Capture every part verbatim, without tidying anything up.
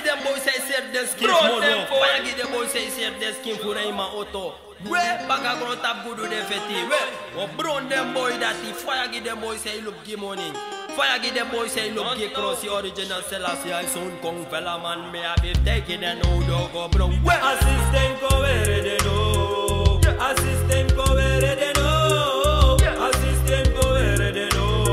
them boys say certain skin for them. Fire give them boys say certain skin for them auto. We baga grow tap good de feti. We o brown them boy that the fire give them boys say look give money. Fire give them boys say look give cross the original Selassie I soon kong fella man me have been taking and no dog go brown. We assistant go where they know. Assistant go where they know. Assistant go where they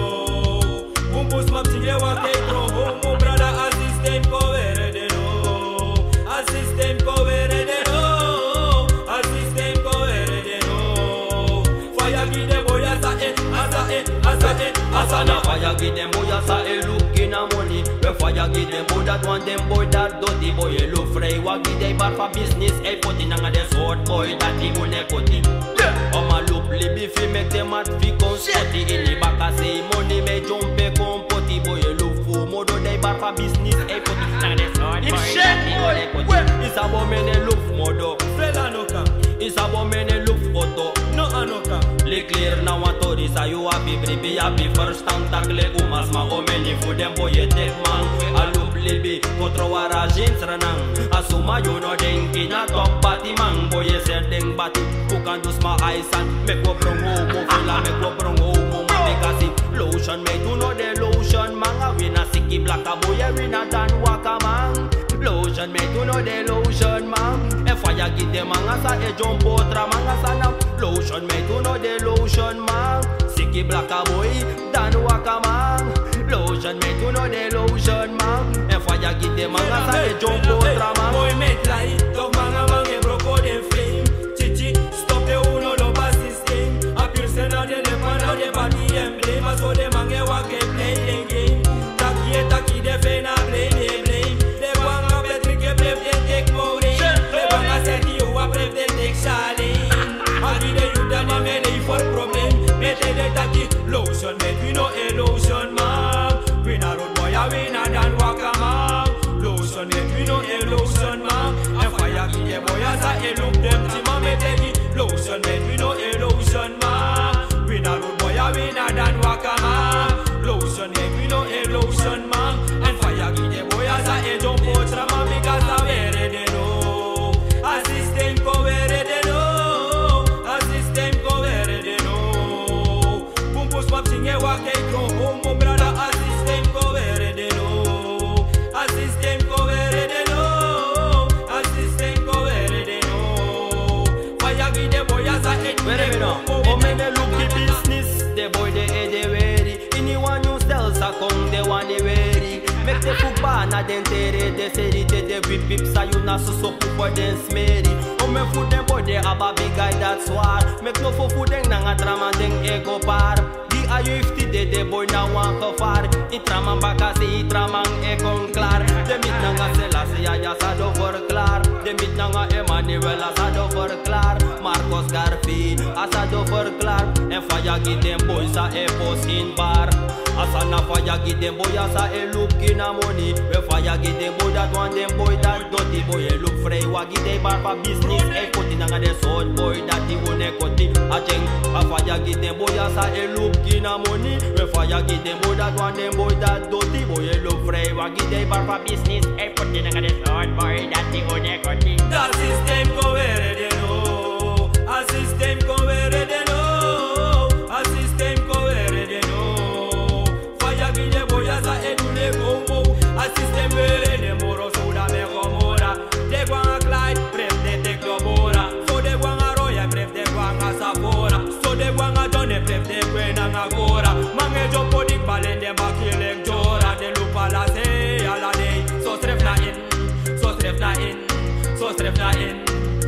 know. Bumbus map tige wa ke pro homo brother assistant go where they know. Assistant go where they know. Assistant go where they know. Fire give them boy asa eh asa eh asa eh asa na fire give them boy asa eh looking a money. We fire give them boy that want them boy that dirty boy eh look free wa give them bar for business eh put in a the sword boy that the money cut him. On ma loop libi fi make them at fi consulti in the back a say money me jump e compoti boy eh look for modo they bar for business eh put in a the sword boy that the money cut him. It's about me ne look modo fella no ka. It's about me ne look auto no anoka. Le clear na wa tori sa you happy baby happy first time tagle umas ma o meni fu dem boy e tek man a loop libi kontro wara jeans ranang asuma you no denki na top bati man boy e ser deng bati who can do my eyes and make go brongo mo fella make go brongo mo make a see lotion me do no the lotion man a win a sicky black a boy e win a dan waka man lotion me do no the lotion man e fire give them man asa e jump otra man asa na lotion me do no the lotion man sicky black a boy dan waka man lotion me do no the lotion man e fire give them man asa e jump otra man boy me try to man a man e broke dem flame chichi stop the uno lo bas system a person on the pan on the body emblem so the man e wa get play the game taki taki de fena blame blame de wanga petri ke play de take more de wanga set you a play de take challenge a di de you da me dey for problem me de de taki lotion me we no a lotion man we na road boy a we na dan waka man lotion me we no a lotion man and fire give the boy as a look them team me de di lotion me we no a lotion man we na road boy a we na dan waka man lotion me we no a lotion man and fire give the boy as a jump out man because I wear they know assistant go where they know assistant go where they know bumbus map singe wa ke kro homo brother assistant go where they know assistant go where they know assistant go where they know fire give the boy as a where we know o me ne look the business the boy they e de weary anyone you sell sa come they want the weary make the football na den tere de seri de de whip whip sa you na so so for den smery o me food them boy they aba big guy that's why make no for food den na drama den ego par di ayu fifty de de boy na wan ko far i trama baka se i trama e kon klar de mit na nga Selassie ya sa do for klar de mit na nga Emmanuel sa do for klar Marcos Garfi asa do for klar en fire give them boys a e post in bar asa na fire give them boy asa e look in a money we fire give them boy that want them boy that dirty boy e look free wa give them bar for business e put in a the sword boy that the one e cut it a jeng a fire give them boy asa e look in a money we fire give them boy that want them boy that dirty boy e look free wa give them bar for business e put in a the sword boy that the one e cut it the system go where they know a system go where they know a system go where they know fire give the boy as a edule go a system where they moro so da me comora de guan Clyde bref de te globora so de guan Arroyo bref de guan Sapora so de guan Johnny bref de Buena agora mange jumpo dik balen de bakile jora de lupa la se ala day so stref na in so stref na in so stref na in